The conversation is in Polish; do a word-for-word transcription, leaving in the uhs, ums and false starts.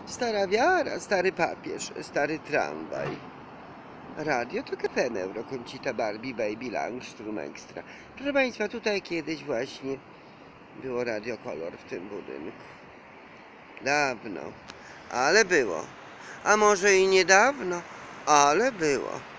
Stara wiara, stary papież, stary tramwaj. Radio to Cafen Euro, Concita, Barbie, Baby, Langstrom Extra. Proszę Państwa, tutaj kiedyś właśnie było Radio Kolor w tym budynku. Dawno, ale było. A może i niedawno, ale było.